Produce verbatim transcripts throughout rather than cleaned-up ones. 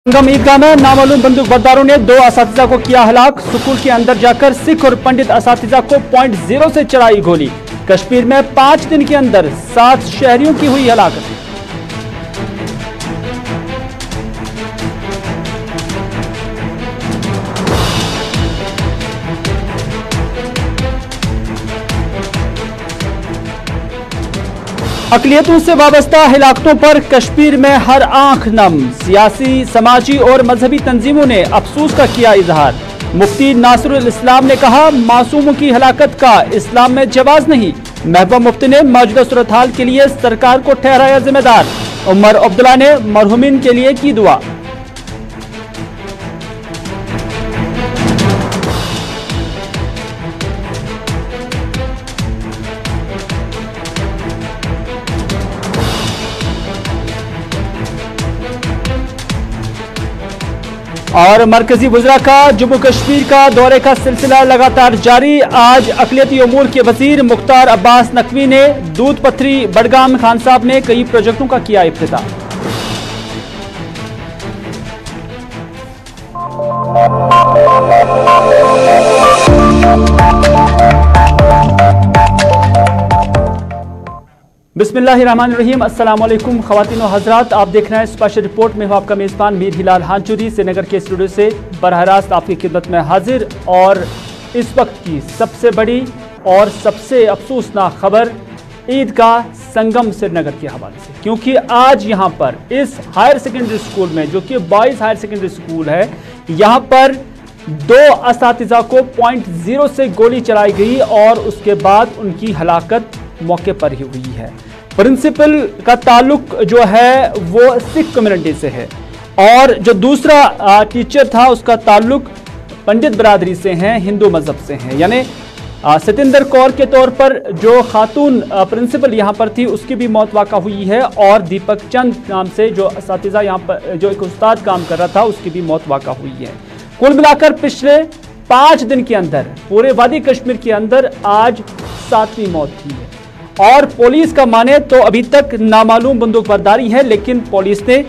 संगम ईदगाह में नामालूम बंदूकबरदारों ने दो असातिजा को किया हलाक। स्कूल के अंदर जाकर सिख और पंडित असातिजा को पॉइंट जीरो से चलाई गोली। कश्मीर में पांच दिन के अंदर सात शहरियों की हुई हलाकत। अकलियतों से वाबस्ता हिलाकतों पर कश्मीर में हर आंख नम। सियासी, समाजी और मजहबी तंजीमों ने अफसोस का किया इजहार। मुफ्ती नासिरुल इस्लाम ने कहा, मासूमों की हलाकत का इस्लाम में जवाज नहीं। महबूबा मुफ्ती ने मौजूदा सूरत हाल के लिए सरकार को ठहराया जिम्मेदार। उमर अब्दुल्ला ने मरहूमिन के लिए की दुआ। और मरकजी वज़रा का जम्मू कश्मीर का दौरे का सिलसिला लगातार जारी। आज अक़लियती उमूर के वज़ीर मुख्तार अब्बास नकवी ने दूध पथरी बडगाम खान साहब में कई प्रोजेक्टों का किया इफ्तिताह। बिस्मिल्लाहिर्रहमानिर्रहीम। अस्सलाम वालेकुम ख़वातीन व हज़रात, आप देख रहे हैं स्पेशल रिपोर्ट में हूं आपका मेज़बान मीर हिलाल हांचुरी श्रीनगर के स्टूडियो से बराह रास्त आपकी खिदमत में हाजिर। और इस वक्त की सबसे बड़ी और सबसे अफसोसनाक खबर ईद का संगम श्रीनगर के हवाले से, क्योंकि आज यहाँ पर इस हायर सेकेंडरी स्कूल में, जो कि बॉयज़ हायर सेकेंडरी स्कूल है, यहाँ पर दो असातिज़ा को पॉइंट जीरो से गोली चलाई गई और उसके बाद उनकी हलाकत मौके पर ही हुई है। प्रिंसिपल का ताल्लुक जो है वो सिख कम्युनिटी से है और जो दूसरा टीचर था उसका ताल्लुक पंडित बरादरी से है, हिंदू मजहब से है। यानी सतेंद्र कौर के तौर पर जो खातून प्रिंसिपल यहाँ पर थी उसकी भी मौत वाक़ा हुई है और दीपक चंद नाम से जो असातिज़ा यहाँ पर जो एक उस्ताद काम कर रहा था उसकी भी मौत वाक़ा हुई है। कुल मिलाकर पिछले पाँच दिन के अंदर पूरे वादी कश्मीर के अंदर आज सातवीं मौत हुई है। और पुलिस का माने तो अभी तक नामालूम बंदूकबरदारी है, लेकिन पुलिस ने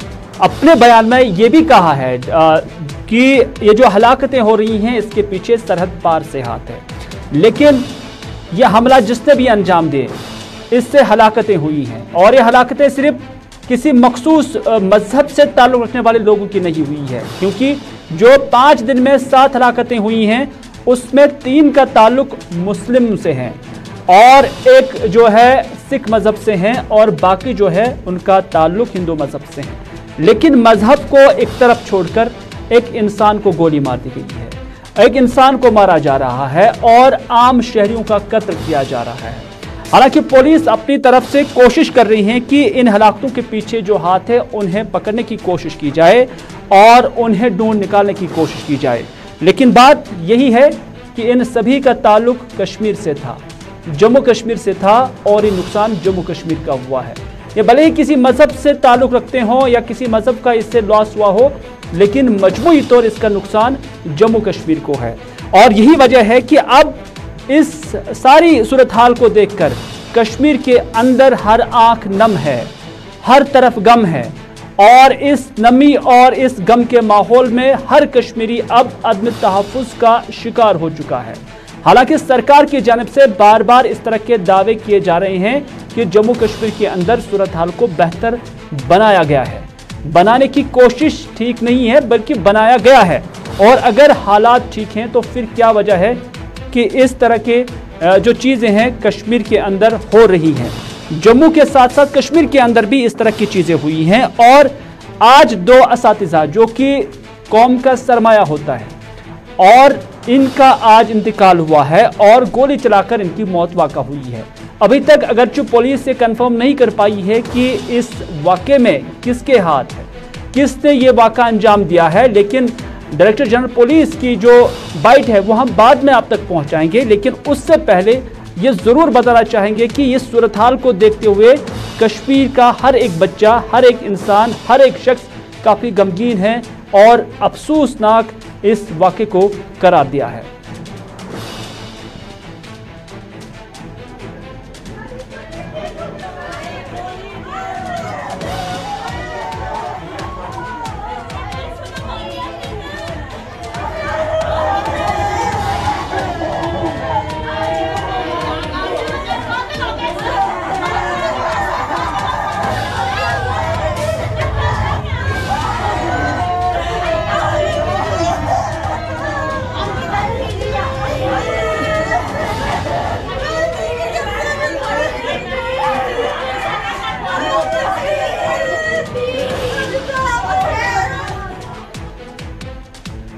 अपने बयान में ये भी कहा है आ, कि ये जो हलाकतें हो रही हैं इसके पीछे सरहद पार से हाथ है। लेकिन यह हमला जिसने भी अंजाम दिए इससे हलाकतें हुई हैं और ये हलाकतें सिर्फ किसी मखसूस मजहब से ताल्लुक़ रखने वाले लोगों की नहीं हुई है, क्योंकि जो पाँच दिन में सात हलाकतें हुई हैं उसमें तीन का ताल्लुक मुस्लिम से है और एक जो है सिख मजहब से हैं और बाकी जो है उनका ताल्लुक हिंदू मजहब से है। लेकिन मजहब को एक तरफ छोड़कर एक इंसान को गोली मार दी गई है, एक इंसान को मारा जा रहा है और आम शहरियों का कत्ल किया जा रहा है। हालांकि पुलिस अपनी तरफ से कोशिश कर रही है कि इन हलाकतों के पीछे जो हाथ है उन्हें पकड़ने की कोशिश की जाए और उन्हें ढूंढ निकालने की कोशिश की जाए। लेकिन बात यही है कि इन सभी का ताल्लुक कश्मीर से था, जम्मू कश्मीर से था और ये नुकसान जम्मू कश्मीर का हुआ है। ये भले ही किसी मजहब से ताल्लुक़ रखते हो या किसी मजहब का इससे लॉस हुआ हो, लेकिन मजमूई तौर इसका नुकसान जम्मू कश्मीर को है। और यही वजह है कि अब इस सारी सूरत हाल को देखकर कश्मीर के अंदर हर आंख नम है, हर तरफ गम है और इस नमी और इस गम के माहौल में हर कश्मीरी अब अदम तहफ़्फ़ुज़ का शिकार हो चुका है। हालांकि सरकार की जानिब से बार बार इस तरह के दावे किए जा रहे हैं कि जम्मू कश्मीर के अंदर सूरत हाल को बेहतर बनाया गया है। बनाने की कोशिश ठीक नहीं है बल्कि बनाया गया है। और अगर हालात ठीक हैं तो फिर क्या वजह है कि इस तरह के जो चीज़ें हैं कश्मीर के अंदर हो रही हैं। जम्मू के साथ साथ कश्मीर के अंदर भी इस तरह की चीज़ें हुई हैं। और आज दो असातिज़ा जो कि कौम का सरमाया होता है और इनका आज इंतकाल हुआ है और गोली चलाकर इनकी मौत वाक़ा हुई है। अभी तक अगरचि पुलिस ये कंफर्म नहीं कर पाई है कि इस वाक़े में किसके हाथ है, किसने ये वाक़ा अंजाम दिया है, लेकिन डायरेक्टर जनरल पुलिस की जो बाइट है वो हम बाद में आप तक पहुंचाएंगे। लेकिन उससे पहले ये ज़रूर बताना चाहेंगे कि इस सूरत हाल को देखते हुए कश्मीर का हर एक बच्चा, हर एक इंसान, हर एक शख्स काफ़ी गमगीन है और अफसोसनाक इस वाक़े को करार दिया है।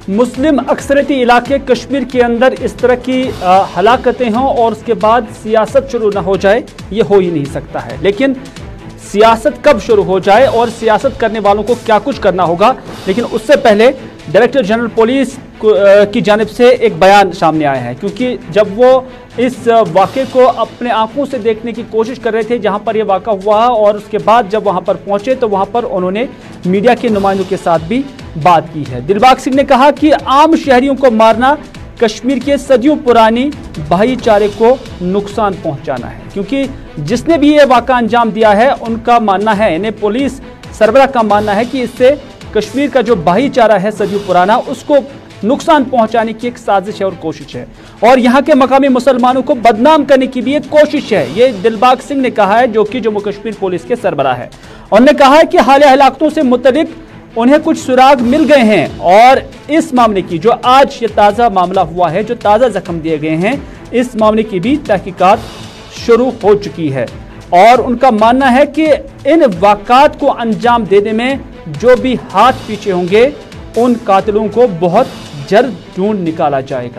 मुस्लिम अक्सरियती इलाके कश्मीर के अंदर इस तरह की हलाकतें हों और उसके बाद सियासत शुरू ना हो जाए, ये हो ही नहीं सकता है। लेकिन सियासत कब शुरू हो जाए और सियासत करने वालों को क्या कुछ करना होगा, लेकिन उससे पहले डायरेक्टर जनरल पुलिस की जानिब से एक बयान सामने आया है, क्योंकि जब वो इस वाक़े को अपने आंखों से देखने की कोशिश कर रहे थे जहां पर यह वाक़ा हुआ, और उसके बाद जब वहां पर पहुंचे तो वहां पर उन्होंने मीडिया के नुमाइंदों के साथ भी बात की है। दिलबाग सिंह ने कहा कि आम शहरियों को मारना कश्मीर के सदियों पुरानी भाईचारे को नुकसान पहुंचाना है, क्योंकि जिसने भी ये वाक़ा अंजाम दिया है उनका मानना है, यानी पुलिस सरबराह का मानना है कि इससे कश्मीर का जो भाईचारा है सदियों पुराना, उसको नुकसान पहुंचाने की एक साजिश है और कोशिश है, और यहाँ के मकामी मुसलमानों को बदनाम करने की भी एक कोशिश है। ये दिलबाग सिंह ने कहा है, जो कि जम्मू कश्मीर पुलिस के सरबराह है। उन्होंने कहा है कि हालिया हलाकतों से मुतल्लिक उन्हें कुछ सुराग मिल गए हैं, और इस मामले की जो आज ये ताज़ा मामला हुआ है, जो ताज़ा जख्म दिए गए हैं, इस मामले की भी तहकीकात शुरू हो चुकी है। और उनका मानना है कि इन वाक़ात को अंजाम देने में जो भी हाथ पीछे होंगे, उन कातिलों को बहुत जल्द ढूंढ निकाला जाएगा।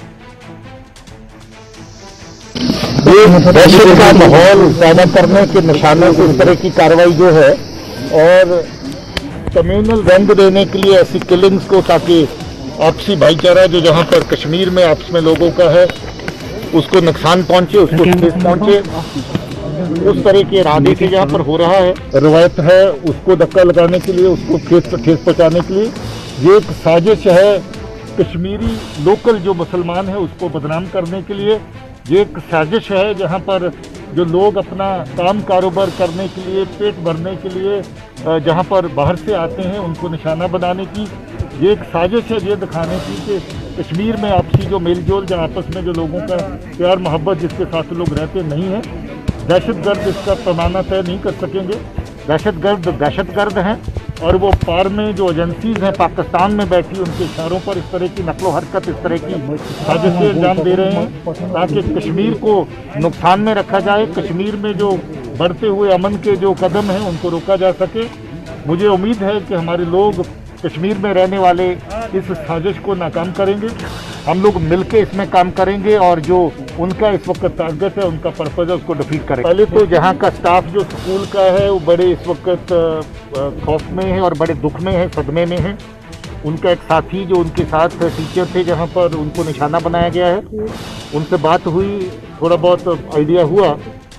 दहशत का माहौल पैदा करने के निशानों से इस तरह की कार्रवाई जो है, और कम्युनल रंग देने के लिए ऐसी किलिंग्स को, ताकि आपसी भाईचारा जो जहां पर कश्मीर में आपस में लोगों का है उसको नुकसान पहुंचे, उसको ठेस पहुंचे, उस तरह के इरादे से जहाँ पर हो रहा है, रवायत है उसको धक्का लगाने के लिए, उसको ठेस ठेस पहुँचाने के लिए ये एक साजिश है। कश्मीरी लोकल जो मुसलमान है उसको बदनाम करने के लिए ये एक साजिश है, जहाँ पर जो लोग अपना काम कारोबार करने के लिए, पेट भरने के लिए जहाँ पर बाहर से आते हैं उनको निशाना बनाने की ये एक साजिश है, ये दिखाने की कि कश्मीर में आपसी जो मेलजोल, जो आपस में जो लोगों का प्यार मोहब्बत जिसके साथ लोग रहते नहीं हैं, दहशतगर्द इसका पैमाना तय नहीं कर सकेंगे। दहशतगर्द दहशतगर्द हैं, और वो पार में जो एजेंसीज हैं पाकिस्तान में बैठी, उनके इशारों पर इस तरह की नकलो हरकत, इस तरह की साजिशें अंजाम दे रहे हैं ताकि कश्मीर को नुकसान में रखा जाए, कश्मीर में जो बढ़ते हुए अमन के जो कदम हैं उनको रोका जा सके। मुझे उम्मीद है कि हमारे लोग कश्मीर में रहने वाले इस साजिश को नाकाम करेंगे, हम लोग मिलके इसमें काम करेंगे, और जो उनका इस वक्त टारगेट है, उनका पर्पज़ है, उसको डिफीट करेंगे। पहले तो जहाँ का स्टाफ जो स्कूल का है वो बड़े इस वक्त खौफ में है और बड़े दुख में है, सदमे में है। उनका एक साथी जो उनके साथ टीचर थे जहाँ पर उनको निशाना बनाया गया है, उनसे बात हुई, थोड़ा बहुत आइडिया हुआ।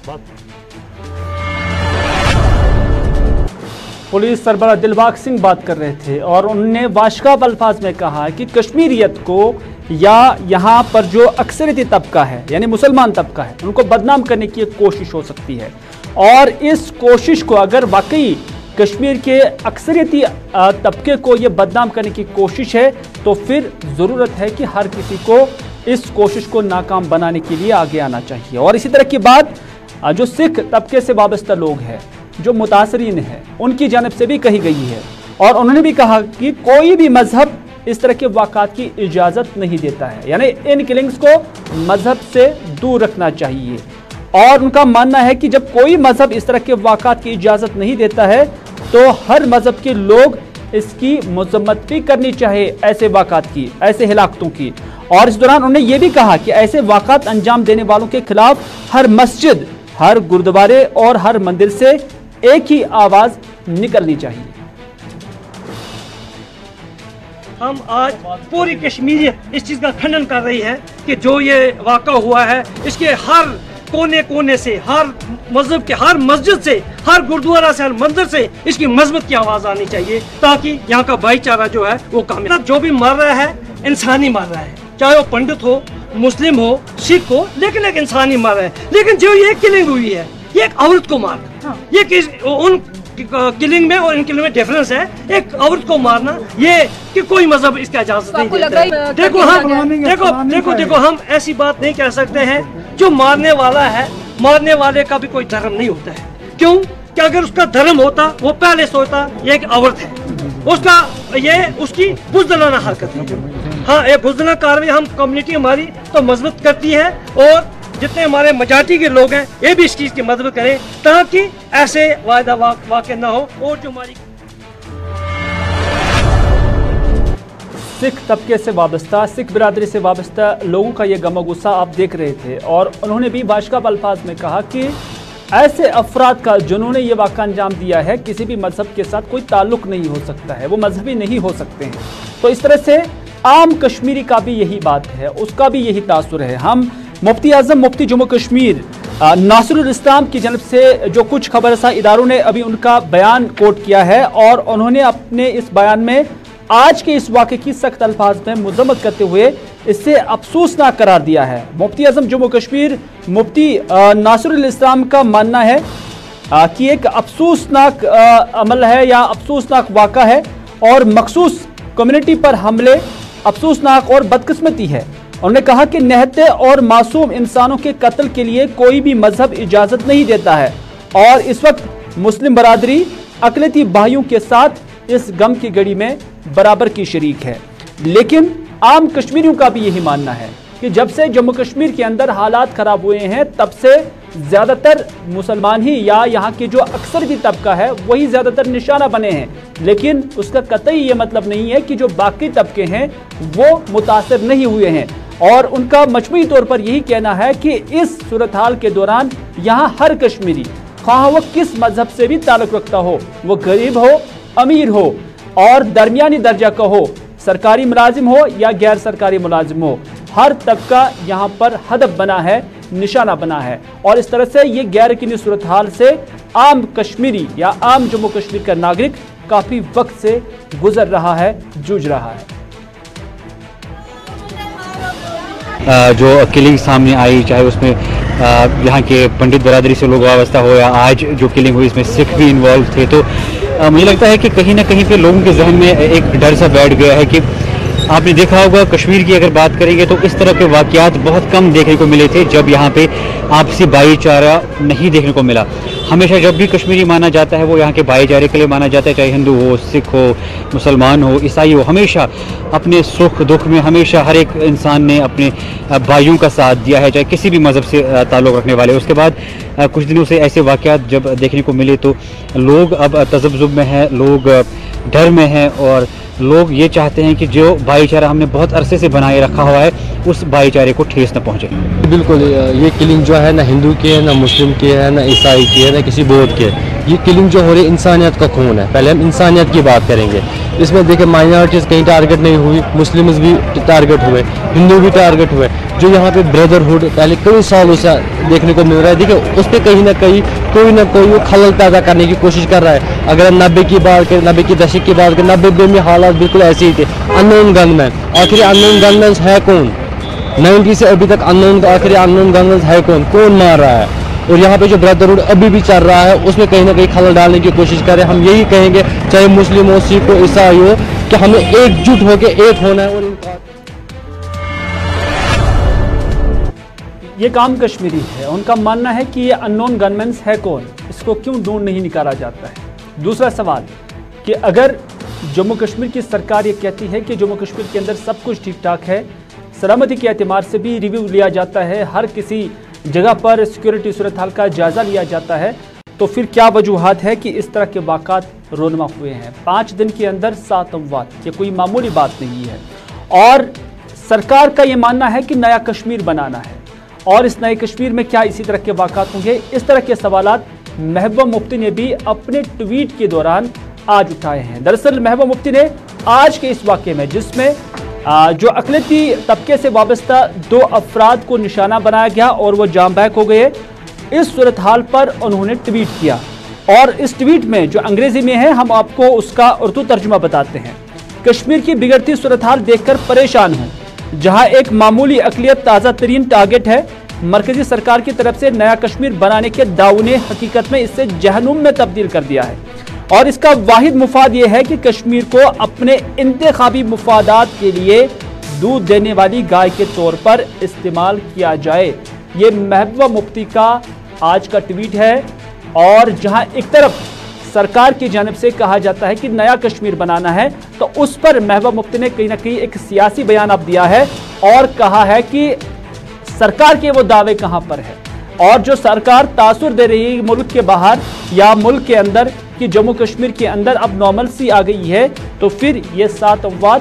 पुलिस सरबराह दिलबाग सिंह बात कर रहे थे, और उन्होंने वाशकाब अल्फाज में कहा कि कश्मीरियत को या यहाँ पर जो अक्सरियती तबका है, यानी मुसलमान तबका है, उनको बदनाम करने की एक कोशिश हो सकती है, और इस कोशिश को अगर वाकई कश्मीर के अक्सरियती तबके को ये बदनाम करने की कोशिश है, तो फिर ज़रूरत है कि हर किसी को इस कोशिश को नाकाम बनाने के लिए आगे आना चाहिए। और इसी तरह की बात जो सिख तबके से वाबस्ता लोग हैं, जो मुतासरीन है, उनकी जानिब से भी कही गई है, और उन्होंने भी कहा कि कोई भी मजहब इस तरह के वाक़ात की इजाज़त नहीं देता है, यानी इन किलिंग्स को मजहब से दूर रखना चाहिए। और उनका मानना है कि जब कोई मजहब इस तरह के वाक़ात की इजाज़त नहीं देता है, तो हर मजहब के लोग इसकी मजम्मत भी करनी चाहिए, ऐसे वाक़ात की, ऐसे हिलाकतों की। और इस दौरान उन्होंने ये भी कहा कि ऐसे वाक़ात अंजाम देने वालों के खिलाफ हर मस्जिद, हर गुरुद्वारे और हर मंदिर से एक ही आवाज निकलनी चाहिए। हम आज पूरी कश्मीरियत इस चीज का खंडन कर रही है कि जो ये वाक़ा हुआ है, इसके हर कोने कोने से, हर मस्जिद के हर मस्जिद से, हर गुरुद्वारा से, हर मंदिर से इसकी मजबूत की आवाज आनी चाहिए, ताकि यहाँ का भाईचारा जो है वो कामयाब। जो भी मर रहा है इंसानी मर रहा है, चाहे वो पंडित हो, मुस्लिम हो, सिख हो, लेकिन एक इंसानी मर रहा है। लेकिन जो ये किलिंग हुई है, ये एक औरत को मार, हाँ। ये किस उन किलिंग में और इन किलिंग में डिफरेंस है। एक औरत को मारना, ये कि कोई मजहब इसका इजाजत नहीं देता है। देखो हम देखो देखो देखो हम ऐसी बात नहीं कह सकते हैं, जो मारने वाला है, मारने वाले का भी कोई धर्म नहीं होता है। क्यों? कि अगर उसका धर्म होता, वो पहले सोचता ये एक औरत है, उसका ये उसकी बुज़दिलाना हरकत है। हाँ, ये बुज़दिला कार्रवाई हम कम्युनिटी हमारी तो मजबूत करती है, और जितने हमारे मजाटी के लोग हैं ये भी इस चीज़ की मदद करें, ताकि ऐसे वायदा वाक़े ना हो। और जो हमारी सिख तबके से वाबस्ता, सिख बिरादरी से वाबस्ता लोगों का ये गम गुस्सा आप देख रहे थे और उन्होंने भी बाशकाब अल्फाज में कहा कि ऐसे अफराद का जिन्होंने ये वाक़ा अंजाम दिया है किसी भी मजहब के साथ कोई ताल्लुक नहीं हो सकता है, वो मजहबी नहीं हो सकते हैं। तो इस तरह से आम कश्मीरी का भी यही बात है, उसका भी यही तासुर है। हम मुफ्ती आज़म मुफ्ती जम्मू कश्मीर नासिरुल इस्लाम की जानब से जो कुछ खबरसां इदारों ने अभी उनका बयान कोट किया है और उन्होंने अपने इस बयान में आज के इस वाक़े की सख्त अल्फाज में मजम्मत करते हुए इसे अफसोसनाक करार दिया है। मुफ्ती आज़म जम्मू कश्मीर मुफ्ती नासिरुल इस्लाम का मानना है आ, कि एक अफसोसनाक अमल है या अफसोसनाक वाक़ा है और मखसूस कम्युनिटी पर हमले अफसोसनाक और बदकिस्मती है। उन्होंने कहा कि निहत्ते और मासूम इंसानों के कत्ल के लिए कोई भी मजहब इजाज़त नहीं देता है और इस वक्त मुस्लिम बरादरी अक़लियती भाइयों के साथ इस गम की घड़ी में बराबर की शरीक है। लेकिन आम कश्मीरियों का भी यही मानना है कि जब से जम्मू कश्मीर के अंदर हालात ख़राब हुए हैं तब से ज़्यादातर मुसलमान ही या यहाँ के जो अक्सरती तबका है वही ज़्यादातर निशाना बने हैं, लेकिन उसका कतई ये मतलब नहीं है कि जो बाकी तबके हैं वो मुतासर नहीं हुए हैं। और उनका मजमूई तौर पर यही कहना है कि इस सूरत हाल के दौरान यहाँ हर कश्मीरी ख्वाह वो किस मजहब से भी ताल्लुक़ रखता हो, वो गरीब हो अमीर हो और दरमियानी दर्जा का हो, सरकारी मुलाजिम हो या गैर सरकारी मुलाजिम हो, हर तबका यहाँ पर हदफ बना है, निशाना बना है। और इस तरह से ये गैर यकीनी सूरत हाल से आम कश्मीरी या आम जम्मू कश्मीर का नागरिक काफ़ी वक्त से गुजर रहा है, जूझ रहा है। जो किलिंग सामने आई, चाहे उसमें यहाँ के पंडित बरादरी से लोग वाबस्ता हो या आज जो किलिंग हुई इसमें सिख भी इन्वॉल्व थे, तो मुझे लगता है कि कहीं ना कहीं पे लोगों के जहन में एक डर सा बैठ गया है कि आपने देखा होगा कश्मीर की अगर बात करेंगे तो इस तरह के वाक़यात बहुत कम देखने को मिले थे जब यहाँ पे आपसी भाईचारा नहीं देखने को मिला। हमेशा जब भी कश्मीरी माना जाता है वो यहाँ के भाईचारे के लिए माना जाता है, चाहे हिंदू हो, सिख हो, मुसलमान हो, ईसाई हो, हमेशा अपने सुख दुख में हमेशा हर एक इंसान ने अपने भाइयों का साथ दिया है, चाहे किसी भी मज़हब से ताल्लुक़ रखने वाले। उसके बाद कुछ दिनों से ऐसे वाक़यात जब देखने को मिले तो लोग अब तज़ब्ज़ुब में हैं, लोग डर में हैं और लोग ये चाहते हैं कि जो भाईचारा हमने बहुत अरसे से बनाए रखा हुआ है उस भाईचारे को ठेस न पहुंचे। बिल्कुल, ये किलिंग जो है ना हिंदू की है, ना मुस्लिम की है, ना ईसाई की है, ना किसी बौद्ध की है। ये किलिंग जो हो रही है इंसानियत का खून है। पहले हम इंसानियत की बात करेंगे। इसमें देखिए माइनॉरिटीज़ कहीं टारगेट नहीं हुई, मुस्लिम्स भी टारगेट हुए, हिंदू भी टारगेट हुए। जो यहाँ पे ब्रदरहुड पहले कई सालों से देखने को मिल रहा है, देखिए उस पर कहीं ना कहीं कोई ना कोई वो खलल पैदा करने की कोशिश कर रहा है। अगर हम नब्बे की बात करें, नब्बे की दशक की बात करें, नब्बे में हालात बिल्कुल ऐसे ही थे। अननोन गनमैन, आखिर अननोन गनमैन है कौन? नाइन्टी से अभी तक अननोन आखिर अननोन गनमैन है कौन? कौन मार रहा है? और यहाँ पे जो ब्रदरहुड अभी भी चल रहा है उसमें कहीं ना कहीं खलल डालने की कोशिश करें। हम यही कहेंगे, चाहे मुस्लिम हो, सिख हो, ईसाई हो, कि हमें एकजुट होकर एक होना है। और इनका ये काम कश्मीरी है, उनका मानना है कि ये अननोन गनमैन्स है कौन, इसको क्यों ढूंढ नहीं निकाला जाता है। दूसरा सवाल कि अगर जम्मू कश्मीर की सरकार ये कहती है कि जम्मू कश्मीर के अंदर सब कुछ ठीक ठाक है, सलामती के एतबार से भी रिव्यू लिया जाता है, हर किसी जगह पर सिक्योरिटी सूरत हाल का जायजा लिया जाता है, तो फिर क्या वजूहात है कि इस तरह के वाक़ात रोनमा हुए हैं। पाँच दिन के अंदर सात अमवात, ये कोई मामूली बात नहीं है। और सरकार का ये मानना है कि नया कश्मीर बनाना है और इस नए कश्मीर में क्या इसी तरह के वाक़ात होंगे। इस तरह के सवालात महबूबा मुफ्ती ने भी अपने ट्वीट के दौरान आज उठाए हैं। दरअसल महबूबा मुफ्ती ने आज के इस वाक़े में, जिसमें जो अक़लियती तबके से वाबस्ता दो अफराद को निशाना बनाया गया और वो जाम बहक हो गए, इस सूरत हाल पर उन्होंने ट्वीट किया। और इस ट्वीट में जो अंग्रेजी में है हम आपको उसका उर्दू तर्जुमा बताते हैं। कश्मीर की बिगड़ती सूरत हाल देखकर परेशान हूँ, जहाँ एक मामूली अक़लियत ताज़ा तरीन टारगेट है। मरकजी सरकार की तरफ से नया कश्मीर बनाने के दाव ने हकीकत में इसे जहन्नुम में तब्दील कर दिया है और इसका वाहिद मुफाद ये है कि कश्मीर को अपने इंतखाबी मुफादात के लिए दूध देने वाली गाय के तौर पर इस्तेमाल किया जाए। ये महबूबा मुफ्ती का आज का ट्वीट है और जहां एक तरफ सरकार की जानिब से कहा जाता है कि नया कश्मीर बनाना है, तो उस पर महबूबा मुफ्ती ने कहीं ना कहीं एक सियासी बयान अब दिया है और कहा है कि सरकार के वो दावे कहां पर है और जो सरकार तासुर दे रही है मुल्क के बाहर या मुल्क के अंदर कि जम्मू कश्मीर के अंदर अब नॉर्मलसी आ गई है, तो फिर ये सात अमवात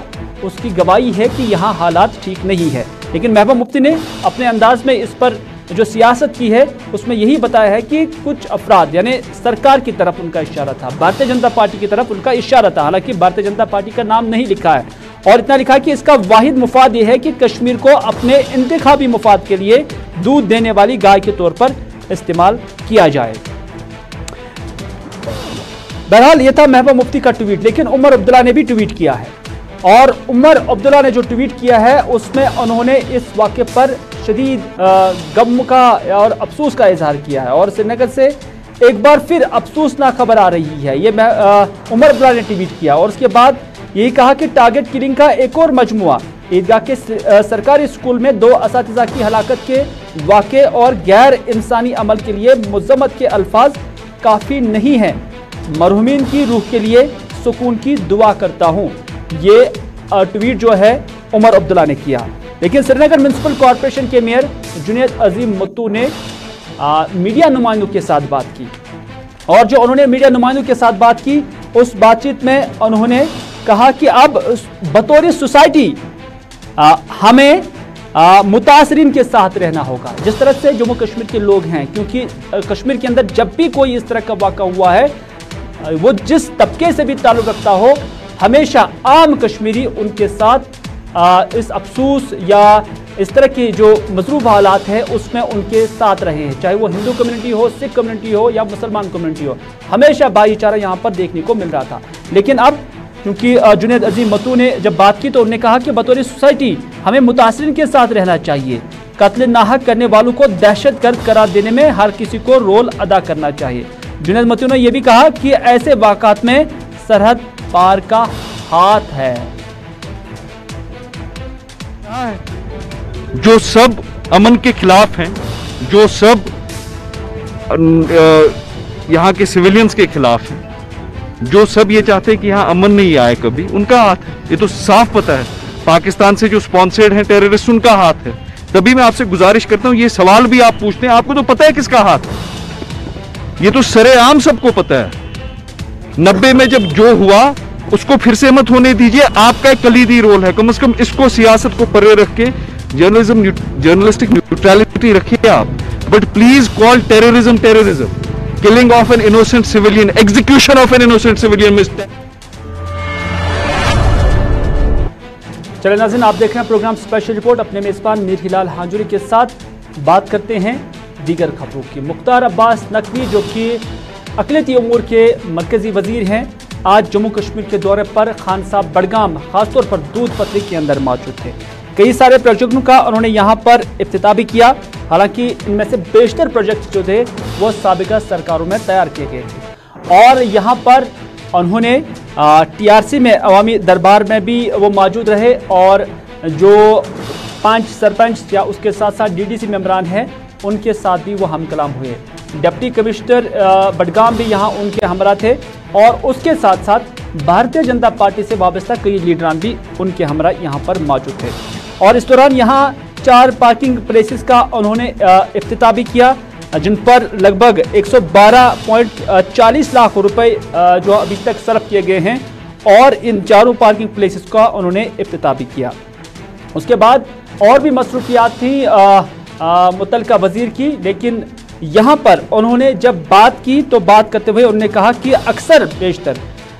उसकी गवाही है कि यहाँ हालात ठीक नहीं है। लेकिन महबूबा मुफ्ती ने अपने अंदाज में इस पर जो सियासत की है उसमें यही बताया है कि कुछ अफराद यानी सरकार की तरफ उनका इशारा था, भारतीय जनता पार्टी की तरफ उनका इशारा था। हालांकि भारतीय जनता पार्टी का नाम नहीं लिखा है और इतना लिखा कि इसका वाहिद मुफाद यह है कि कश्मीर को अपने इंतखाबी मुफाद के लिए दूध देने वाली गाय के तौर पर इस्तेमाल किया जाए। बहरहाल ये था महबूबा मुफ्ती का ट्वीट। लेकिन उमर अब्दुल्ला ने भी ट्वीट किया है और उमर अब्दुल्ला ने जो ट्वीट किया है उसमें उन्होंने इस वाक़े पर शदीद गम का और अफसोस का इजहार किया है और श्रीनगर से एक बार फिर अफसोसनाक खबर आ रही है। ये उमर अब्दुल्ला ने ट्वीट किया और उसके बाद यही कहा कि टारगेट किलिंग का एक और मजमुआ ईदगाह के सरकारी स्कूल में दो असातिज़ा की हलाकत के वाक़े और गैर इंसानी अमल के लिए मुज़म्मत के अल्फाज काफ़ी नहीं है। मरहूमीन की रूह के लिए सुकून की दुआ करता हूँ। ये ट्वीट जो है उमर अब्दुल्ला ने किया। लेकिन श्रीनगर म्युनिसिपल कॉरपोरेशन के मेयर जुनैद अजीम मत्तू ने आ, मीडिया नुमाइंदों के साथ बात की और जो उन्होंने मीडिया नुमाइंदों के साथ बात की उस बातचीत में उन्होंने कहा कि अब बतौर सोसाइटी हमें मुतासरीन के साथ रहना होगा। जिस तरह से जम्मू कश्मीर के लोग हैं, क्योंकि कश्मीर के अंदर जब भी कोई इस तरह का वाक़ा हुआ है वो जिस तबके से भी ताल्लुक़ रखता हो हमेशा आम कश्मीरी उनके साथ आ, इस अफसोस या इस तरह के जो मजरूब हालात है उसमें उनके साथ रहे हैं, चाहे वो हिंदू कम्युनिटी हो, सिख कम्युनिटी हो या मुसलमान कम्युनिटी हो। हमेशा भाईचारा यहाँ पर देखने को मिल रहा था। लेकिन अब क्योंकि जुनैद अजीम मत्तू ने जब बात की तो उन्होंने कहा कि बतौर सोसाइटी हमें मुतासरीन के साथ रहना चाहिए। कत्ल नाहक करने वालों को दहशतगर्द करार देने में हर किसी को रोल अदा करना चाहिए। जुनैद मत्तू ने यह भी कहा कि ऐसे वाक़ात में सरहद पार का हाथ है। जो सब अमन के खिलाफ हैं, जो सब यहाँ के सिविलियंस के खिलाफ हैं, जो सब ये चाहते हैं कि यहाँ अमन नहीं आए कभी, उनका हाथ है। ये तो साफ पता है। पाकिस्तान से जो स्पॉन्सर्ड हैं टेररिस्ट, उनका हाथ है। तभी मैं आपसे गुजारिश करता हूँ ये सवाल भी आप पूछते हैं, आपको तो पता है किसका हाथ है। ये तो सरेआम सबको पता है। नब्बे में जब जो हुआ उसको फिर से मत होने दीजिए। आपका एक कलीदी रोल है, कम से कम इसको सियासत को परे रख के जर्नलिज्म जर्नलिस्टिक न्यूट्रलिटी रखिए आप। But please call terrorism terrorism, killing of an innocent civilian, execution of an innocent civilian. चलिए नाज़रीन, आप देख रहे हैं प्रोग्राम स्पेशल रिपोर्ट। अपने मेजबान मीर हिलाल हांजुरी के साथ बात करते हैं दीगर खबरों की। मुख्तार अब्बास नकवी जो कि अक़लियती उमूर के मरकजी वजीर हैं, आज जम्मू कश्मीर के दौरे पर खान साहब बडगाम खासतौर पर दूध पथरी के अंदर मौजूद थे। कई सारे प्रोजेक्टों का उन्होंने यहाँ पर इफ्तिताह भी किया। हालांकि इनमें से बेशतर प्रोजेक्ट जो थे वो साबिका सरकारों में तैयार किए गए थे और यहाँ पर उन्होंने टीआरसी में अवामी दरबार में भी वो मौजूद रहे और जो पांच सरपंच या उसके साथ साथ डीडीसी मेंबरान हैं उनके साथ भी वो हम कलाम हुए। डिप्टी कमिश्नर बडगाम भी यहाँ उनके हमरा थे और उसके साथ साथ भारतीय जनता पार्टी से वाबस्ता कई लीडरान भी उनके हमरा यहाँ पर मौजूद थे। और इस दौरान यहाँ चार पार्किंग प्लेसेस का उन्होंने इफ्तिताह भी किया, जिन पर लगभग एक सौ बारह पॉइंट चालीस लाख रुपए जो अभी तक सर्व किए गए हैं और इन चारों पार्किंग प्लेसेस का उन्होंने इफ्तिताह भी किया। उसके बाद और भी मसरूफियात थी मुतल्लिका वजीर की, लेकिन यहाँ पर उन्होंने जब बात की तो बात करते हुए उन्होंने कहा कि अक्सर बेशतर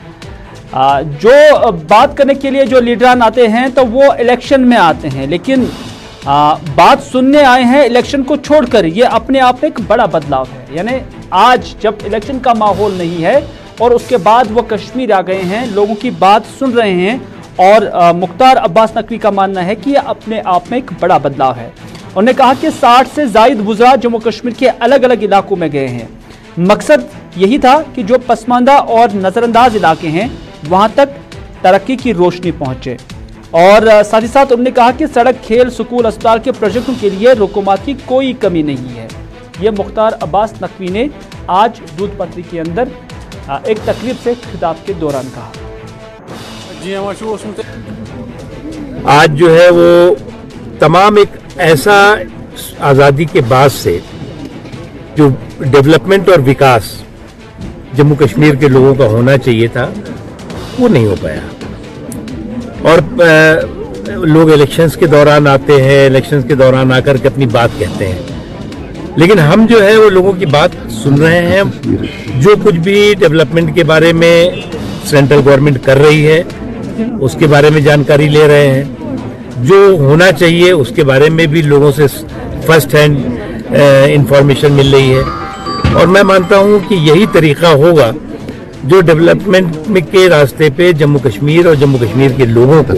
जो बात करने के लिए जो लीडरान आते हैं तो वो इलेक्शन में आते हैं, लेकिन आ, बात सुनने आए हैं इलेक्शन को छोड़कर। ये अपने आप में एक बड़ा बदलाव है। यानी आज जब इलेक्शन का माहौल नहीं है और उसके बाद वो कश्मीर आ गए हैं, लोगों की बात सुन रहे हैं और आ, मुख्तार अब्बास नकवी का मानना है कि यह अपने आप में एक बड़ा बदलाव है। उन्होंने कहा कि साठ से जायद वुज़रा जम्मू कश्मीर के अलग अलग इलाकों में गए हैं। मकसद यही था कि जो पसमानदा और नज़रअंदाज इलाके हैं वहाँ तक तरक्की की रोशनी पहुँचे। और साथ ही साथ उन्होंने कहा कि सड़क, खेल, स्कूल, अस्पताल के प्रोजेक्टों के लिए रुकूमत की कोई कमी नहीं है। ये मुख्तार अब्बास नकवी ने आज दूध पथरी के अंदर एक तकरीब से खिताब के दौरान कहा। आज जो है वो तमाम एक ऐसा आज़ादी के बाद से जो डेवलपमेंट और विकास जम्मू कश्मीर के लोगों का होना चाहिए था वो नहीं हो पाया। और लोग इलेक्शंस के दौरान आते हैं, इलेक्शंस के दौरान आकर के अपनी बात कहते हैं, लेकिन हम जो है वो लोगों की बात सुन रहे हैं। जो कुछ भी डेवलपमेंट के बारे में सेंट्रल गवर्नमेंट कर रही है उसके बारे में जानकारी ले रहे हैं। जो होना चाहिए उसके बारे में भी लोगों से फर्स्ट हैंड इंफॉर्मेशन मिल रही है, और मैं मानता हूं कि यही तरीका होगा जो डेवलपमेंट के रास्ते पे जम्मू कश्मीर और जम्मू कश्मीर के लोगों को।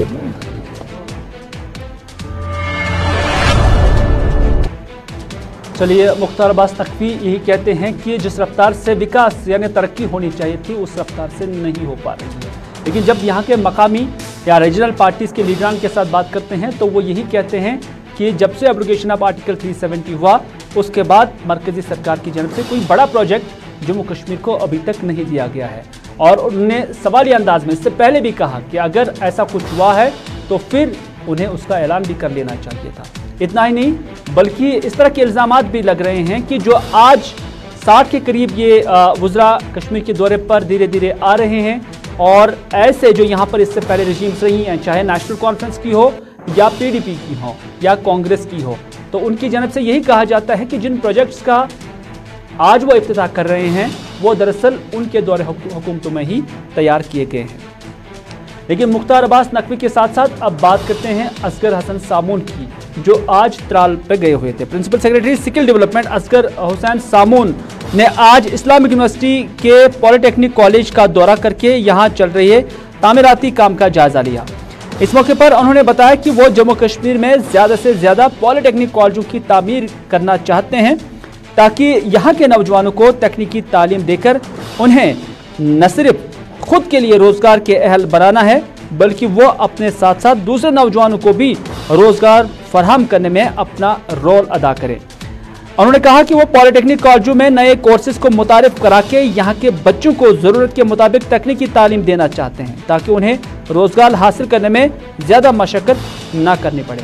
चलिए, मुख्तार अब्बास नकवी यही कहते हैं कि जिस रफ्तार से विकास यानी तरक्की होनी चाहिए थी उस रफ्तार से नहीं हो पा रही है। लेकिन जब यहाँ के मकामी या रीजनल पार्टीज के लीडरान के साथ बात करते हैं तो वो यही कहते हैं कि जब से एब्रोगेशन ऑफ आर्टिकल तीन सौ सत्तर हुआ उसके बाद मरकजी सरकार की जानब से कोई बड़ा प्रोजेक्ट जम्मू कश्मीर को अभी तक नहीं दिया गया है। और उन्होंने सवालिया अंदाज में इससे पहले भी कहा कि अगर ऐसा कुछ हुआ है तो फिर उन्हें उसका ऐलान भी कर लेना चाहिए था। इतना ही नहीं बल्कि इस तरह के इल्ज़ामात भी लग रहे हैं कि जो आज साठ के करीब ये वुज़रा कश्मीर के दौरे पर धीरे धीरे आ रहे हैं, और ऐसे जो यहाँ पर इससे पहले रजीम्स रही हैं, चाहे नेशनल कॉन्फ्रेंस की हो या पीडीपी की हो या कांग्रेस की हो, तो उनकी जानब से यही कहा जाता है कि जिन प्रोजेक्ट्स का आज वो इफ्तिताह कर रहे हैं वो दरअसल उनके दौरे हुकूमतों में ही तैयार किए गए हैं। लेकिन मुख्तार अब्बास नकवी के साथ साथ अब बात करते हैं असगर हसन सामून की, जो आज त्राल पे गए हुए थे। Principal secretary skill development Asgar Hussain Samoon ने आज इस्लामिक यूनिवर्सिटी के पॉलिटेक्निक कॉलेज का दौरा करके यहाँ चल रहे तामीराती काम का जायजा लिया। इस मौके पर उन्होंने बताया कि वो जम्मू कश्मीर में ज़्यादा से ज़्यादा पॉलिटेक्निक कॉलेजों की तामीर करना चाहते हैं ताकि यहाँ के नौजवानों को तकनीकी तालीम देकर उन्हें न सिर्फ खुद के लिए रोज़गार के अहल बनाना है बल्कि वो अपने साथ साथ दूसरे नौजवानों को भी रोज़गार फराहम करने में अपना रोल अदा करें। उन्होंने कहा कि वो पॉलिटेक्निक कॉलेजों में नए कोर्सेज को मुतारिफ करा के यहाँ के बच्चों को ज़रूरत के मुताबिक तकनीकी तालीम देना चाहते हैं ताकि उन्हें रोज़गार हासिल करने में ज़्यादा मशक्क़त ना करनी पड़े।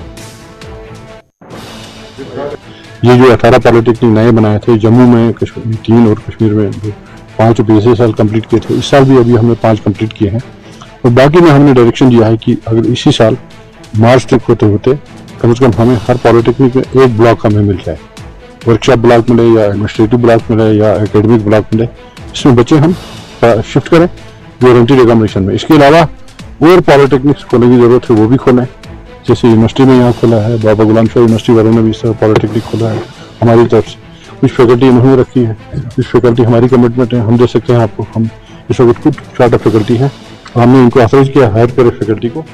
ये जो अठारह पॉलिटेक्निक नए बनाए थे जम्मू में, कश्मीर तीन और कश्मीर में जो पाँच पिछले साल कंप्लीट किए थे, इस साल भी अभी हमने पाँच कंप्लीट किए हैं। और बाकी में हमने डायरेक्शन दिया है कि अगर इसी साल मार्च तक होते होते कम से कम हमें हर पॉलिटेक्निक में एक ब्लॉक हमें मिल जाए, वर्कशॉप ब्लॉक मिले या एडमिनिस्ट्रेटिव ब्लॉक मिले या एकेडमिक ब्लॉक मिले, इसमें बच्चे हम शिफ्ट करें गारंटी रिकमेंडेशन में। इसके अलावा और पॉलिटेक्निक्स खोलने की जरूरत है वो भी खोलें, जैसे यूनिवर्सिटी में यहाँ खोला है, बाबा गुलाम शाह यूनिवर्सिटी वालों ने भी इस तरह पॉलिटेक्निक खोला है हमारी तरफ से। कुछ फैकल्टी इन्होंने रखी है, कुछ फैकल्टी हमारी कमिटमेंट है, हम दे सकते हैं आपको। हम इस वक्त कुछ चार्टर फैकल्टी है, हमने इनको ऑथराइज किया हायर करे फैकल्टी को।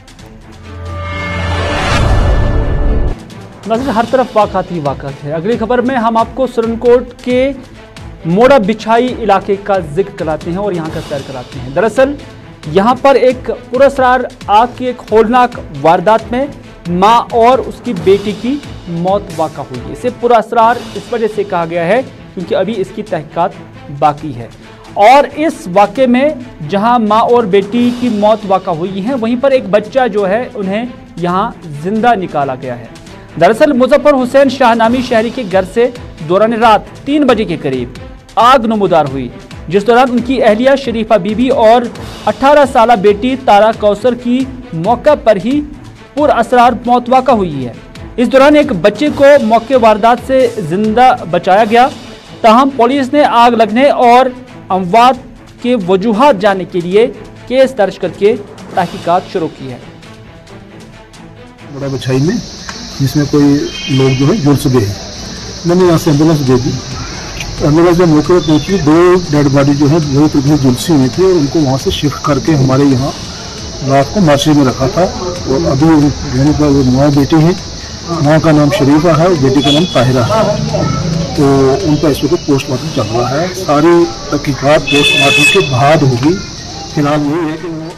नज़र हर तरफ वाक़ात ही वाक़ात है। अगली खबर में हम आपको सुरनकोट के मोड़ा बिछाई इलाके का जिक्र कराते हैं और यहाँ का सैर कराते हैं। दरअसल यहाँ पर एक पुरअसरार आग की एक होलनाक वारदात में माँ और उसकी बेटी की मौत वाक़ा हुई है। इसे पुरअसरार इस वजह से कहा गया है क्योंकि अभी इसकी तहकीकात बाकी है। और इस वाक़े में जहाँ माँ और बेटी की मौत वाक़ा हुई है वहीं पर एक बच्चा जो है उन्हें यहाँ जिंदा निकाला गया है। दरअसल मुजफ्फर हुसैन शाहनामी शहरी के घर से दौरान रात तीन बजे के करीब आग नमूदार हुई, जिस दौरान उनकी अहलिया शरीफा बीबी और अठारह साल बेटी तारा कौसर की मौका पर ही पुरअसरार मौत वाक़ा हुई है। इस दौरान एक बच्चे को मौके वारदात से जिंदा बचाया गया, ताहम पुलिस ने आग लगने और अमवात के वजूहात जानने के लिए केस दर्ज करके तहकीकात शुरू की है। बड़ा बछाई में जिसमें कोई लोग जो है जुड़ चुके हैं, मैंने यहाँ से एम्बुलेंस दे दी। एम्बुलेंस जब मौके पर पहुँची दो डेड बॉडी जो है वो टुकड़ी झुलसी हुई थी और उनको वहाँ से शिफ्ट करके हमारे यहाँ रात को मार्ची में रखा था। और अभी घर पर वो माँ बेटी है, माँ का नाम शरीफा है और बेटी का नाम ताहिरा है, तो उनका इस वक्त पोस्टमार्टम चल रहा है। सारी तहकीकात पोस्टमार्टम के बाद होगी। फिलहाल यही है कि वो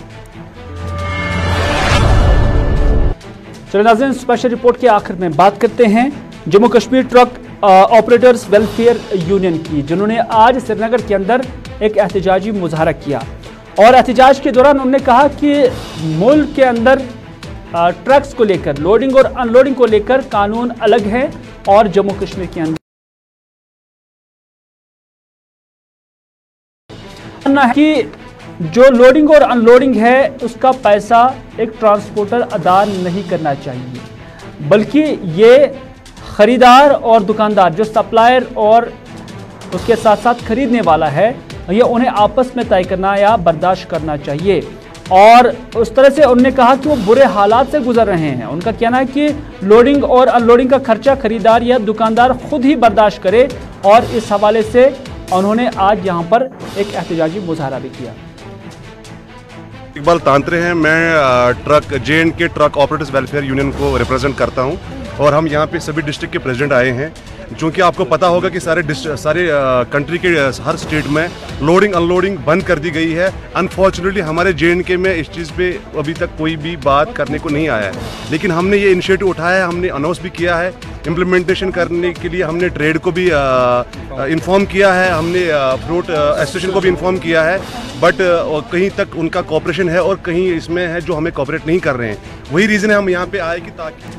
चलिए नाज़रीन, स्पेशल रिपोर्ट के आखिर में बात करते हैं Jammu Kashmir truck operators welfare union की, जिन्होंने आज श्रीनगर के अंदर एक एहतजाजी मुजाहरा किया। और एहतजाज के दौरान उन्होंने कहा कि मुल्क के अंदर ट्रक्स को लेकर लोडिंग और अनलोडिंग को लेकर कानून अलग है और जम्मू कश्मीर के अंदर कि जो लोडिंग और अनलोडिंग है उसका पैसा एक ट्रांसपोर्टर अदा नहीं करना चाहिए, बल्कि ये खरीदार और दुकानदार जो सप्लायर और उसके साथ साथ खरीदने वाला है ये उन्हें आपस में तय करना या बर्दाश्त करना चाहिए। और उस तरह से उन्होंने कहा कि वो बुरे हालात से गुजर रहे हैं। उनका कहना है कि लोडिंग और अनलोडिंग का खर्चा खरीदार या दुकानदार खुद ही बर्दाश्त करे और इस हवाले से उन्होंने आज यहाँ पर एक एहतजाजी मुजाहरा भी किया। इकबाल तांत्रे हैं, मैं truck J and K truck operators welfare union को रिप्रेजेंट करता हूं और हम यहां पे सभी डिस्ट्रिक्ट के प्रेसिडेंट आए हैं। चूँकि आपको पता होगा कि सारे सारे कंट्री के हर स्टेट में लोडिंग अनलोडिंग बंद कर दी गई है। अनफॉर्चुनेटली हमारे जे एंड के में इस चीज़ पे अभी तक कोई भी बात करने को नहीं आया है, लेकिन हमने ये इनिशिएटिव उठाया है, हमने अनाउंस भी किया है। इम्प्लीमेंटेशन करने के लिए हमने ट्रेड को भी इन्फॉर्म किया है, हमने फ्रूट एसोसिएशन को भी इन्फॉर्म किया है, बट कहीं तक उनका कॉपरेशन है और कहीं इसमें है जो हमें कॉपरेट नहीं कर रहे हैं। वही रीज़न है हम यहाँ पे आए कि ताकि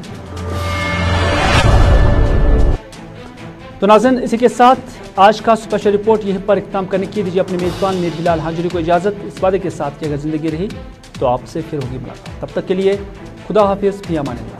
तो नाज़रीन, इसी के साथ आज का स्पेशल रिपोर्ट यहीं पर इख्तिताम करने की दीजिए अपने मेज़बान मीर हिलाल हांचुरी को इजाज़त, इस वादे के साथ कि अगर ज़िंदगी रही तो आपसे फिर होगी मुलाकात। तब तक के लिए खुदा हाफिज़, फी अमान अल्लाह।